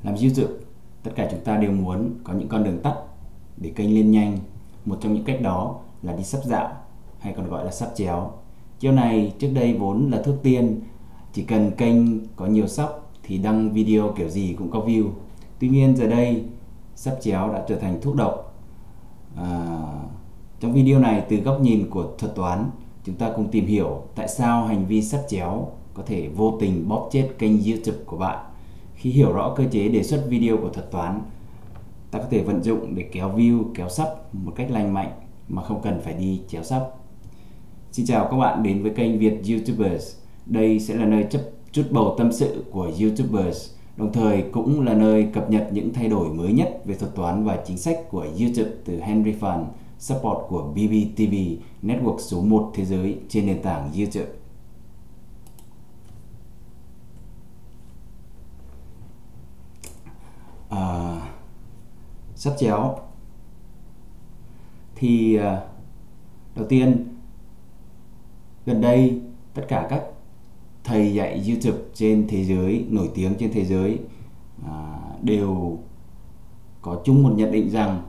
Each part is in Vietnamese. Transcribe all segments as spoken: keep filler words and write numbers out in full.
Làm YouTube, tất cả chúng ta đều muốn có những con đường tắt để kênh lên nhanh. Một trong những cách đó là đi sub dạo, hay còn gọi là sub chéo. Chiêu này trước đây vốn là thuốc tiên, chỉ cần kênh có nhiều sub thì đăng video kiểu gì cũng có view. Tuy nhiên giờ đây sub chéo đã trở thành thuốc độc. À, trong video này, từ góc nhìn của thuật toán, chúng ta cùng tìm hiểu tại sao hành vi sub chéo có thể vô tình bóp chết kênh YouTube của bạn. Khi hiểu rõ cơ chế đề xuất video của thuật toán, ta có thể vận dụng để kéo view, kéo sub một cách lành mạnh mà không cần phải đi chéo sub. Xin chào các bạn đến với kênh Việt YouTubers. Đây sẽ là nơi chấp chút bầu tâm sự của YouTubers, đồng thời cũng là nơi cập nhật những thay đổi mới nhất về thuật toán và chính sách của YouTube từ Henry Fund, support của bê bê tê vê, network số một thế giới trên nền tảng YouTube. À, sub chéo thì đầu tiên, gần đây tất cả các thầy dạy YouTube trên thế giới, nổi tiếng trên thế giới à, đều có chung một nhận định rằng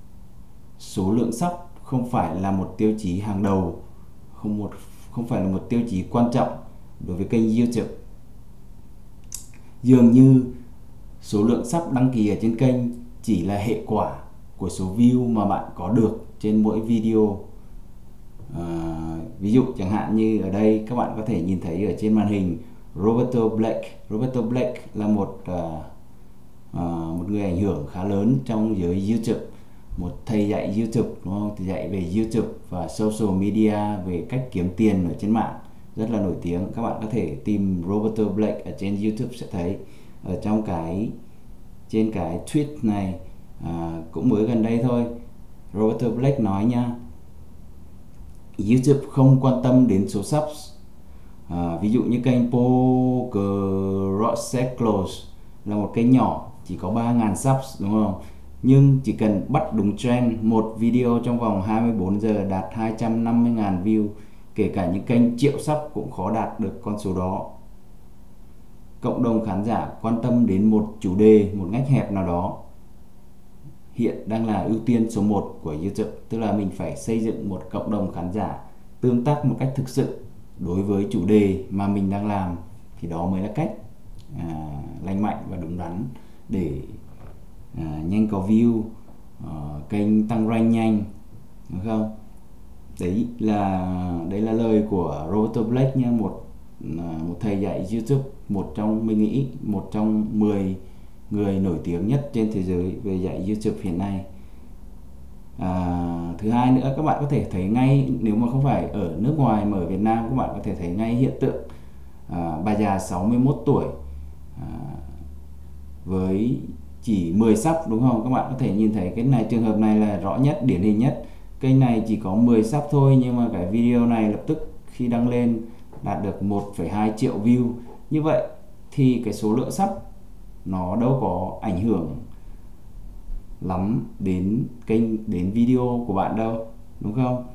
số lượng sub không phải là một tiêu chí hàng đầu, không một không phải là một tiêu chí quan trọng đối với kênh YouTube. Dường như số lượng sub đăng ký ở trên kênh chỉ là hệ quả của số view mà bạn có được trên mỗi video. À, ví dụ chẳng hạn như ở đây các bạn có thể nhìn thấy ở trên màn hình Roberto Black. Roberto Black là một uh, uh, một người ảnh hưởng khá lớn trong giới YouTube, một thầy dạy YouTube, đúng không? Thầy dạy về YouTube và social media, về cách kiếm tiền ở trên mạng, rất là nổi tiếng. Các bạn có thể tìm Roberto Black ở trên YouTube sẽ thấy. Ở trong cái trên cái tweet này à, cũng mới gần đây thôi, Roberto Black nói nha, YouTube không quan tâm đến số subs. À, ví dụ như kênh Pokerociclos là một kênh nhỏ, chỉ có ba nghìn subs, đúng không? Nhưng chỉ cần bắt đúng trend, một video trong vòng hai mươi bốn giờ đạt hai trăm năm mươi nghìn view, kể cả những kênh triệu sub cũng khó đạt được con số đó. Cộng đồng khán giả quan tâm đến một chủ đề, một ngách hẹp nào đó hiện đang là ưu tiên số một của YouTube. Tức là mình phải xây dựng một cộng đồng khán giả tương tác một cách thực sự đối với chủ đề mà mình đang làm, thì đó mới là cách à, lành mạnh và đúng đắn để à, nhanh có view, à, kênh tăng rank nhanh, đúng không? Đấy là đấy là lời của Roberto Black nha, một một thầy dạy YouTube, một trong mình nghĩ một trong mười người nổi tiếng nhất trên thế giới về dạy YouTube hiện nay. À, thứ hai nữa, các bạn có thể thấy ngay, nếu mà không phải ở nước ngoài mà ở Việt Nam, các bạn có thể thấy ngay hiện tượng à, bà già sáu mươi mốt tuổi à, với chỉ mười sub, đúng không? Các bạn có thể nhìn thấy cái này, trường hợp này là rõ nhất, điển hình nhất. Kênh này chỉ có mười sub thôi, nhưng mà cái video này lập tức khi đăng lên đạt được một phẩy hai triệu view. Như vậy thì cái số lượng sub nó đâu có ảnh hưởng lắm đến kênh, đến video của bạn đâu, đúng không?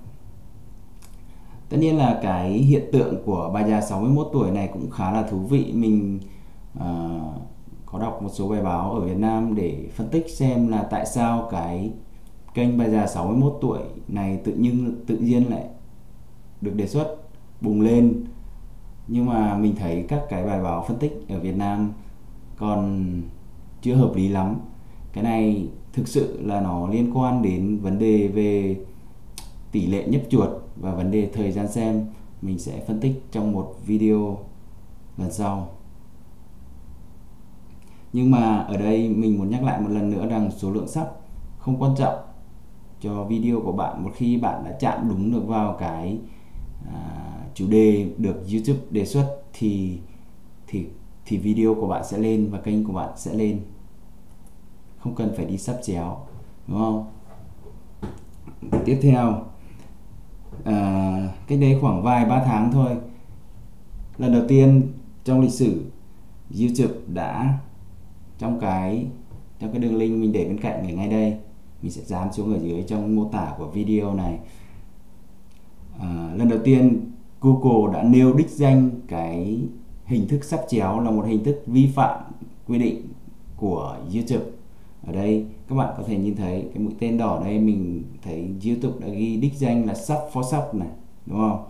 Tất nhiên là cái hiện tượng của bà già sáu mươi mốt tuổi này cũng khá là thú vị. Mình uh, có đọc một số bài báo ở Việt Nam để phân tích xem là tại sao cái kênh bà già sáu mươi mốt tuổi này tự nhiên tự nhiên lại được đề xuất bùng lên. Nhưng mà mình thấy các cái bài báo phân tích ở Việt Nam còn chưa hợp lý lắm. Cái này thực sự là nó liên quan đến vấn đề về tỷ lệ nhấp chuột và vấn đề thời gian xem. Mình sẽ phân tích trong một video lần sau. Nhưng mà ở đây mình muốn nhắc lại một lần nữa rằng số lượng sub không quan trọng cho video của bạn. Một khi bạn đã chạm đúng được vào cái à, chủ đề được YouTube đề xuất thì thì thì video của bạn sẽ lên và kênh của bạn sẽ lên, không cần phải đi sub chéo, đúng không? Tiếp theo, à, cách đây khoảng vài ba tháng thôi, lần đầu tiên trong lịch sử YouTube đã, trong cái trong cái đường link mình để bên cạnh ở ngay đây, mình sẽ dán xuống ở dưới trong mô tả của video này. À, lần đầu tiên Google đã nêu đích danh cái hình thức sub chéo là một hình thức vi phạm quy định của YouTube. Ở đây các bạn có thể nhìn thấy cái mũi tên đỏ đây, mình thấy YouTube đã ghi đích danh là sub for sub này, đúng không?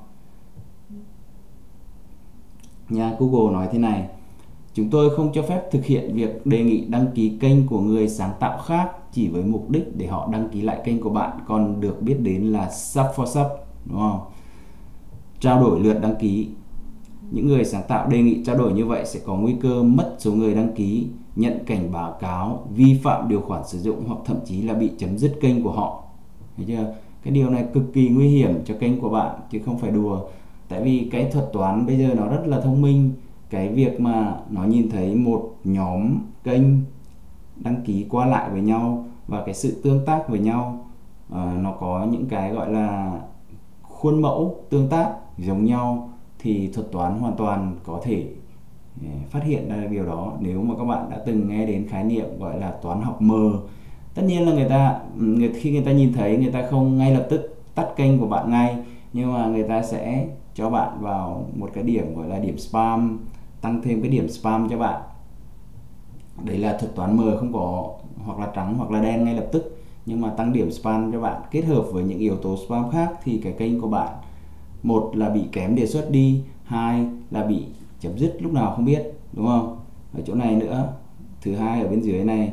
Nhà Google nói thế này: chúng tôi không cho phép thực hiện việc đề nghị đăng ký kênh của người sáng tạo khác chỉ với mục đích để họ đăng ký lại kênh của bạn, còn được biết đến là sub for sub, đúng không? Trao đổi lượt đăng ký. Những người sáng tạo đề nghị trao đổi như vậy sẽ có nguy cơ mất số người đăng ký, nhận cảnh báo cáo vi phạm điều khoản sử dụng, hoặc thậm chí là bị chấm dứt kênh của họ. Thấy chưa? Cái điều này cực kỳ nguy hiểm cho kênh của bạn chứ không phải đùa. Tại vì cái thuật toán bây giờ nó rất là thông minh. Cái việc mà nó nhìn thấy một nhóm kênh đăng ký qua lại với nhau và cái sự tương tác với nhau, uh, nó có những cái gọi là khuôn mẫu tương tác giống nhau, thì thuật toán hoàn toàn có thể phát hiện ra điều đó. Nếu mà các bạn đã từng nghe đến khái niệm gọi là toán học mờ, tất nhiên là người ta người, khi người ta nhìn thấy, người ta không ngay lập tức tắt kênh của bạn ngay, nhưng mà người ta sẽ cho bạn vào một cái điểm gọi là điểm spam, tăng thêm cái điểm spam cho bạn. Đấy là thuật toán mờ, không có hoặc là trắng hoặc là đen ngay lập tức, nhưng mà tăng điểm spam cho bạn kết hợp với những yếu tố spam khác thì cái kênh của bạn, một là bị kém đề xuất đi, hai là bị chấm dứt lúc nào không biết, đúng không? Ở chỗ này nữa, thứ hai ở bên dưới này,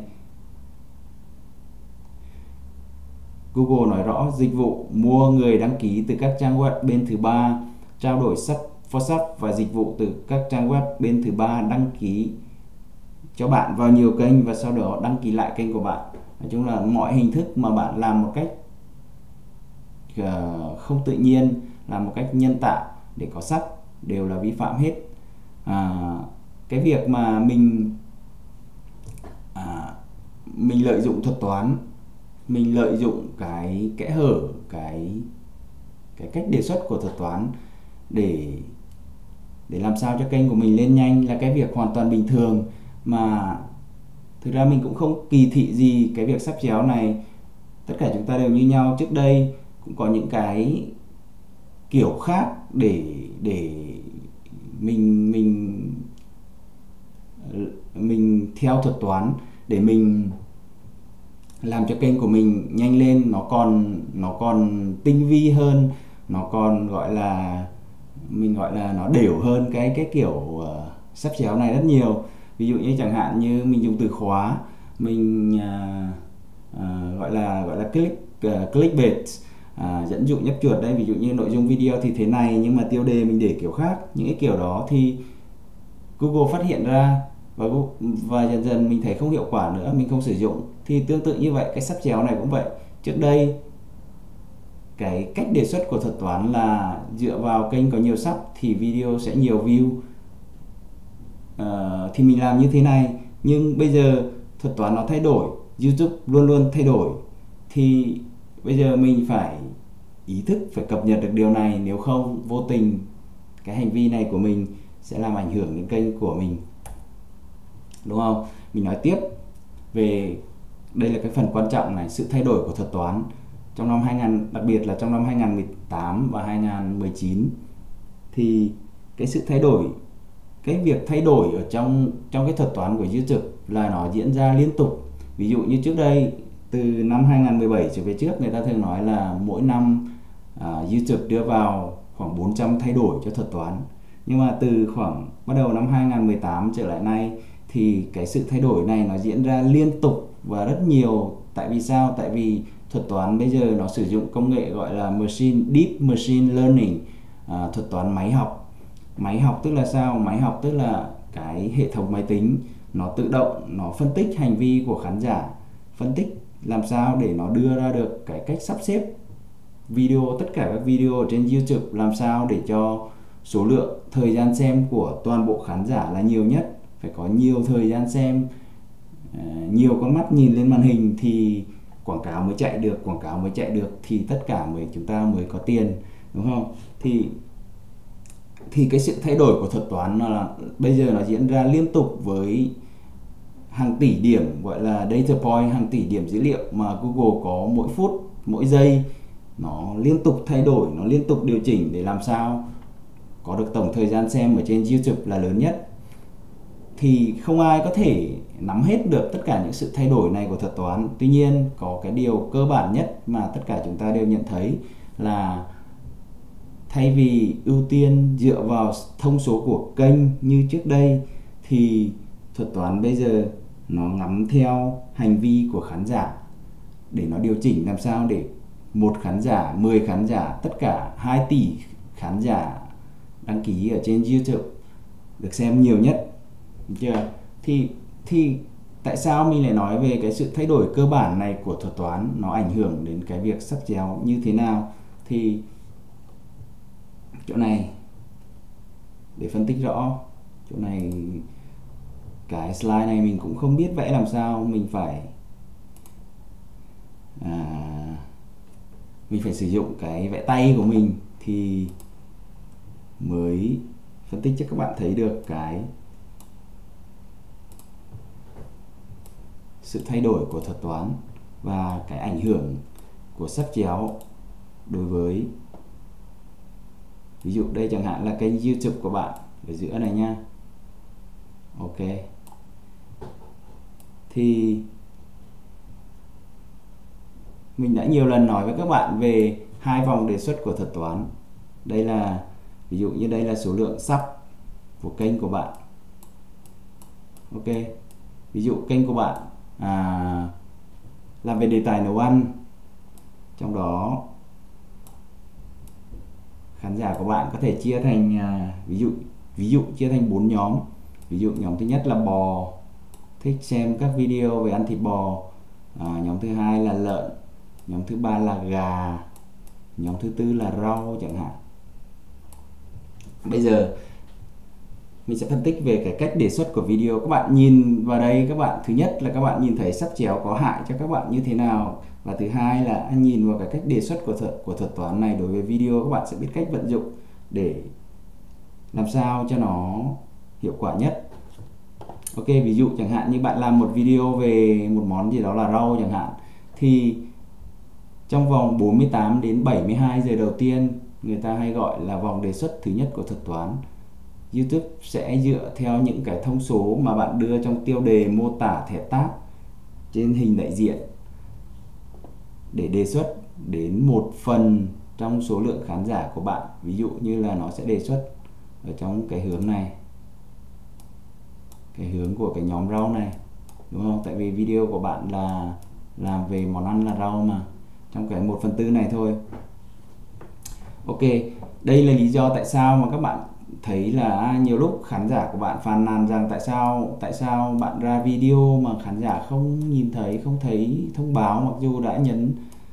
Google nói rõ dịch vụ mua người đăng ký từ các trang web bên thứ ba, trao đổi sub for sub và dịch vụ từ các trang web bên thứ ba đăng ký cho bạn vào nhiều kênh và sau đó đăng ký lại kênh của bạn. Nói chung là mọi hình thức mà bạn làm một cách không tự nhiên, làm một cách nhân tạo để có sub đều là vi phạm hết. À, cái việc mà mình à, mình lợi dụng thuật toán, mình lợi dụng cái kẽ hở, cái cái cách đề xuất của thuật toán để để làm sao cho kênh của mình lên nhanh là cái việc hoàn toàn bình thường, mà thực ra mình cũng không kỳ thị gì cái việc sắp chéo này. Tất cả chúng ta đều như nhau. Trước đây cũng có những cái kiểu khác để để mình mình mình theo thuật toán để mình làm cho kênh của mình nhanh lên, nó còn nó còn tinh vi hơn, nó còn gọi là mình gọi là nó đều hơn cái cái kiểu uh, sắp chéo này rất nhiều. Ví dụ như chẳng hạn như mình dùng từ khóa, mình uh, uh, gọi là gọi là click uh, clickbait, uh, dẫn dụ nhấp chuột đây. Ví dụ như nội dung video thì thế này nhưng mà tiêu đề mình để kiểu khác. Những cái kiểu đó thì Google phát hiện ra và và dần dần mình thấy không hiệu quả nữa, mình không sử dụng. Thì tương tự như vậy, cái sắp chéo này cũng vậy. Trước đây cái cách đề xuất của thuật toán là dựa vào kênh có nhiều sub thì video sẽ nhiều view, uh, thì mình làm như thế này. Nhưng bây giờ thuật toán nó thay đổi, YouTube luôn luôn thay đổi, thì bây giờ mình phải ý thức, phải cập nhật được điều này, nếu không vô tình cái hành vi này của mình sẽ làm ảnh hưởng đến kênh của mình, đúng không? Mình nói tiếp về, đây là cái phần quan trọng này, sự thay đổi của thuật toán trong năm hai nghìn, đặc biệt là trong năm hai nghìn không trăm mười tám và hai nghìn không trăm mười chín. Thì cái sự thay đổi, cái việc thay đổi ở trong trong cái thuật toán của YouTube là nó diễn ra liên tục. Ví dụ như trước đây, từ năm hai nghìn không trăm mười bảy trở về trước, người ta thường nói là mỗi năm uh, YouTube đưa vào khoảng bốn trăm thay đổi cho thuật toán. Nhưng mà từ khoảng bắt đầu năm hai nghìn không trăm mười tám trở lại nay thì cái sự thay đổi này nó diễn ra liên tục và rất nhiều. Tại vì sao? Tại vì thuật toán bây giờ nó sử dụng công nghệ gọi là machine deep machine learning, à, thuật toán máy học. Máy học tức là sao? Máy học tức là cái hệ thống máy tính nó tự động, nó phân tích hành vi của khán giả, phân tích làm sao để nó đưa ra được cái cách sắp xếp video, tất cả các video ở trên YouTube làm sao để cho số lượng thời gian xem của toàn bộ khán giả là nhiều nhất. Phải có nhiều thời gian xem, nhiều con mắt nhìn lên màn hình thì quảng cáo mới chạy được, quảng cáo mới chạy được thì tất cả mới chúng ta mới có tiền, đúng không? Thì thì cái sự thay đổi của thuật toán là bây giờ nó diễn ra liên tục với hàng tỷ điểm, gọi là data point, hàng tỷ điểm dữ liệu mà Google có mỗi phút, mỗi giây. Nó liên tục thay đổi, nó liên tục điều chỉnh để làm sao có được tổng thời gian xem ở trên YouTube là lớn nhất. thì không ai có thể nắm hết được tất cả những sự thay đổi này của thuật toán. Tuy nhiên có cái điều cơ bản nhất mà tất cả chúng ta đều nhận thấy là thay vì ưu tiên dựa vào thông số của kênh như trước đây, thì thuật toán bây giờ nó ngắm theo hành vi của khán giả để nó điều chỉnh làm sao để một khán giả, mười khán giả, tất cả hai tỷ khán giả đăng ký ở trên YouTube được xem nhiều nhất. Được chưa? Thì thì tại sao mình lại nói về cái sự thay đổi cơ bản này của thuật toán nó ảnh hưởng đến cái việc sắp chéo như thế nào? Thì chỗ này để phân tích rõ, chỗ này cái slide này mình cũng không biết vẽ làm sao, mình phải à, mình phải sử dụng cái vẽ tay của mình thì mới phân tích cho các bạn thấy được cái sự thay đổi của thuật toán và cái ảnh hưởng của sắp chéo đối với, ví dụ đây chẳng hạn là kênh YouTube của bạn ở giữa này nha. Ok, thì mình đã nhiều lần nói với các bạn về hai vòng đề xuất của thuật toán. Đây là, ví dụ như đây là số lượng sub của kênh của bạn. Ok, ví dụ kênh của bạn à, làm về đề tài nấu ăn, trong đó khán giả của bạn có thể chia thành à, ví dụ ví dụ chia thành bốn nhóm. Ví dụ nhóm thứ nhất là bò, thích xem các video về ăn thịt bò. À, nhóm thứ hai là lợn, nhóm thứ ba là gà, nhóm thứ tư là rau chẳng hạn. Bây giờ mình sẽ phân tích về cái cách đề xuất của video. Các bạn nhìn vào đây, các bạn thứ nhất là các bạn nhìn thấy sắp chéo có hại cho các bạn như thế nào, và thứ hai là nhìn vào cái cách đề xuất của thuật của thuật toán này đối với video, các bạn sẽ biết cách vận dụng để làm sao cho nó hiệu quả nhất. Ok, ví dụ chẳng hạn như bạn làm một video về một món gì đó là rau chẳng hạn, thì trong vòng bốn mươi tám đến bảy mươi hai giờ đầu tiên, người ta hay gọi là vòng đề xuất thứ nhất của thuật toán, YouTube sẽ dựa theo những cái thông số mà bạn đưa trong tiêu đề mô tả thẻ tab trên hình đại diện để đề xuất đến một phần trong số lượng khán giả của bạn. Ví dụ như là nó sẽ đề xuất ở trong cái hướng này, cái hướng của cái nhóm rau này, đúng không? Tại vì video của bạn là làm về món ăn là rau mà, trong cái một phần tư này thôi. Ok, đây là lý do tại sao mà các bạn thấy là nhiều lúc khán giả của bạn phàn nàn rằng tại sao tại sao bạn ra video mà khán giả không nhìn thấy, không thấy thông báo mặc dù đã nhấn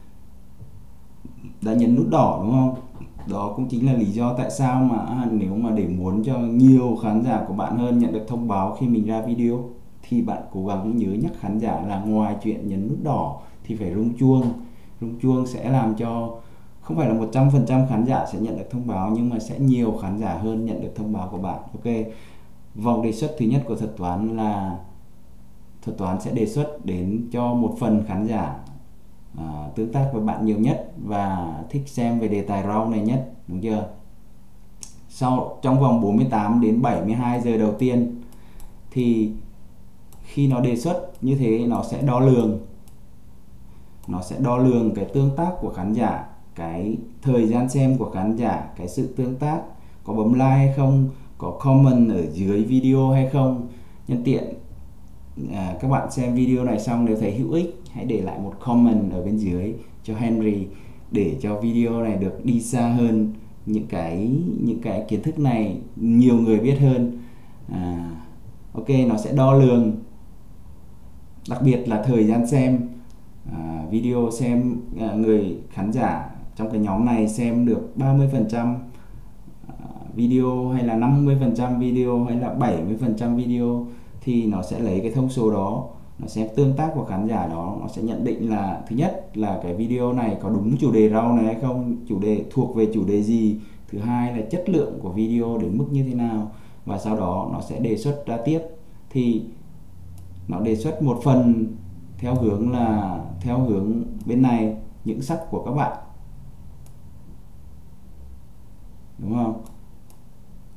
đã nhấn nút đỏ, đúng không? Đó cũng chính là lý do tại sao mà nếu mà để muốn cho nhiều khán giả của bạn hơn nhận được thông báo khi mình ra video, thì bạn cố gắng nhớ nhắc khán giả là ngoài chuyện nhấn nút đỏ thì phải rung chuông. Rung chuông sẽ làm cho không phải là một trăm phần trăm khán giả sẽ nhận được thông báo, nhưng mà sẽ nhiều khán giả hơn nhận được thông báo của bạn. Ok, vòng đề xuất thứ nhất của thuật toán là thuật toán sẽ đề xuất đến cho một phần khán giả à, tương tác với bạn nhiều nhất và thích xem về đề tài rau này nhất, đúng chưa? Sau trong vòng bốn mươi tám đến bảy mươi hai giờ đầu tiên, thì khi nó đề xuất như thế, nó sẽ đo lường nó sẽ đo lường cái tương tác của khán giả, cái thời gian xem của khán giả, cái sự tương tác, có bấm like hay không, có comment ở dưới video hay không. Nhân tiện à, các bạn xem video này xong nếu thấy hữu ích, hãy để lại một comment ở bên dưới cho Henry để cho video này được đi xa hơn, những cái những cái kiến thức này nhiều người biết hơn. à, Ok, nó sẽ đo lường đặc biệt là thời gian xem à, video, xem à, người khán giả trong cái nhóm này xem được ba mươi phần trăm video hay là năm mươi phần trăm video hay là bảy mươi phần trăm video, thì nó sẽ lấy cái thông số đó, nó sẽ tương tác của khán giả đó, nó sẽ nhận định là thứ nhất là cái video này có đúng chủ đề rau này hay không, chủ đề thuộc về chủ đề gì, thứ hai là chất lượng của video đến mức như thế nào, và sau đó nó sẽ đề xuất ra tiếp. Thì nó đề xuất một phần theo hướng là theo hướng bên này, những sắc của các bạn, đúng không?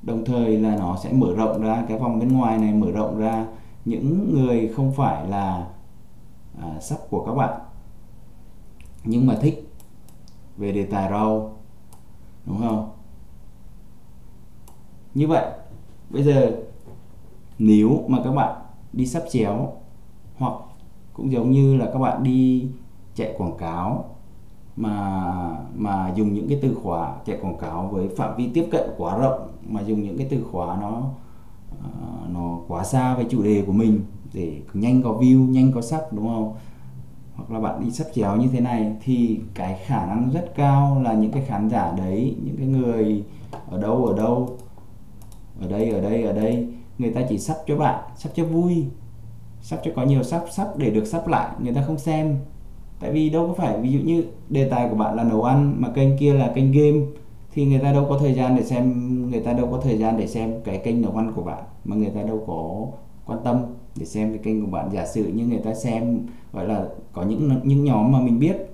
đồng thời là nó sẽ mở rộng ra cái vòng bên ngoài này, mở rộng ra những người không phải là à, sub của các bạn nhưng mà thích về đề tài rau, đúng không? Như vậy bây giờ nếu mà các bạn đi sub chéo, hoặc cũng giống như là các bạn đi chạy quảng cáo mà mà dùng những cái từ khóa chạy quảng cáo với phạm vi tiếp cận quá rộng, mà dùng những cái từ khóa nó uh, nó quá xa với chủ đề của mình để nhanh có view, nhanh có sub, đúng không? Hoặc là bạn đi sub chéo như thế này thì cái khả năng rất cao là những cái khán giả đấy, những cái người ở đâu ở đâu ở đây ở đây ở đây người ta chỉ sub cho bạn, sub cho vui, sub cho có nhiều sub, sub để được sub lại, người ta không xem. Tại vì đâu có phải, ví dụ như đề tài của bạn là nấu ăn mà kênh kia là kênh game thì người ta đâu có thời gian để xem, người ta đâu có thời gian để xem cái kênh nấu ăn của bạn, mà người ta đâu có quan tâm để xem cái kênh của bạn. Giả sử như người ta xem, gọi là có những những nhóm mà mình biết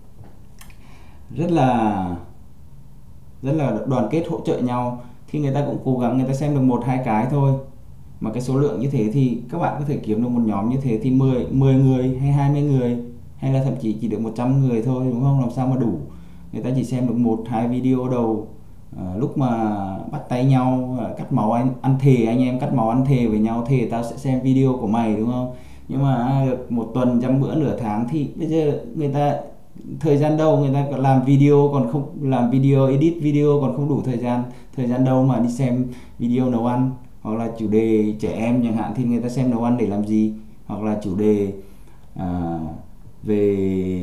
rất là rất là đoàn kết hỗ trợ nhau thì người ta cũng cố gắng người ta xem được một hai cái thôi, mà cái số lượng như thế thì các bạn có thể kiếm được một nhóm như thế thì mười mười người hay hai mươi người hay là thậm chí chỉ được một trăm người thôi, đúng không? Làm sao mà đủ. Người ta chỉ xem được một hai video đầu à, lúc mà bắt tay nhau à, cắt máu, anh ăn thề, anh em cắt máu ăn thề với nhau, thề tao sẽ xem video của mày, đúng không? Nhưng mà được một tuần, trăm bữa, nửa tháng thì bây giờ người ta thời gian đâu, người ta làm video còn không làm video, edit video còn không đủ thời gian, thời gian đâu mà đi xem video nấu ăn. Hoặc là chủ đề trẻ em chẳng hạn thì người ta xem nấu ăn để làm gì, hoặc là chủ đề à, về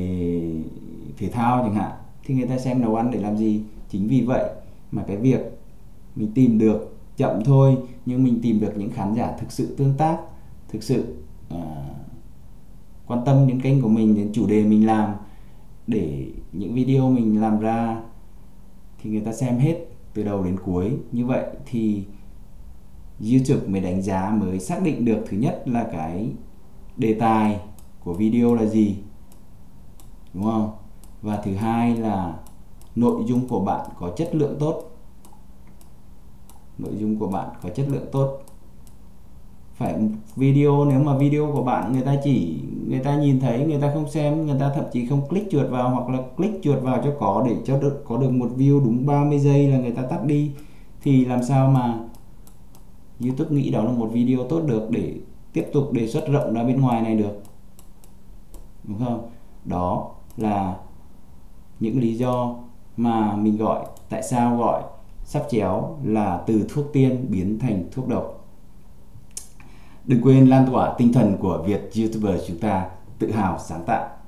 thể thao chẳng hạn thì người ta xem nấu ăn để làm gì. Chính vì vậy mà cái việc mình tìm được chậm thôi, nhưng mình tìm được những khán giả thực sự tương tác, thực sự à, quan tâm đến kênh của mình, đến chủ đề mình làm, để những video mình làm ra thì người ta xem hết từ đầu đến cuối. Như vậy thì YouTube mới đánh giá, mới xác định được thứ nhất là cái đề tài của video là gì, đúng không? Và thứ hai là nội dung của bạn có chất lượng tốt. Nội dung của bạn có chất lượng tốt. Phải video, nếu mà video của bạn người ta chỉ người ta nhìn thấy, người ta không xem, người ta thậm chí không click chuột vào, hoặc là click chuột vào cho có để cho được có được một view đúng ba mươi giây là người ta tắt đi, thì làm sao mà YouTube nghĩ đó là một video tốt được để tiếp tục đề xuất rộng ra bên ngoài này được, đúng không? Đó là những lý do mà mình gọi, tại sao gọi sub chéo là từ thuốc tiên biến thành thuốc độc. Đừng quên lan tỏa tinh thần của Việt YouTuber chúng ta tự hào sáng tạo.